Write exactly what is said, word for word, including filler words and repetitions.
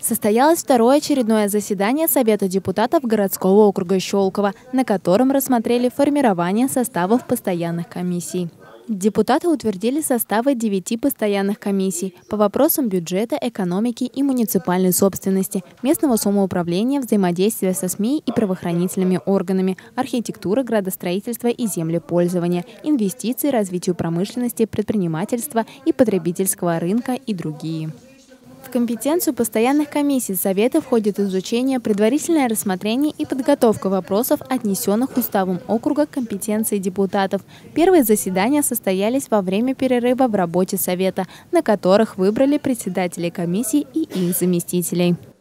Состоялось второе очередное заседание Совета депутатов городского округа Щелково, на котором рассмотрели формирование составов постоянных комиссий. Депутаты утвердили составы девяти постоянных комиссий по вопросам бюджета, экономики и муниципальной собственности, местного самоуправления, взаимодействия со СМИ и правоохранительными органами, архитектуры, градостроительства и землепользования, инвестиций, развитию промышленности, предпринимательства и потребительского рынка и другие. В компетенцию постоянных комиссий Совета входит изучение, предварительное рассмотрение и подготовка вопросов, отнесенных уставом округа к компетенции депутатов. Первые заседания состоялись во время перерыва в работе Совета, на которых выбрали председателей комиссий и их заместителей.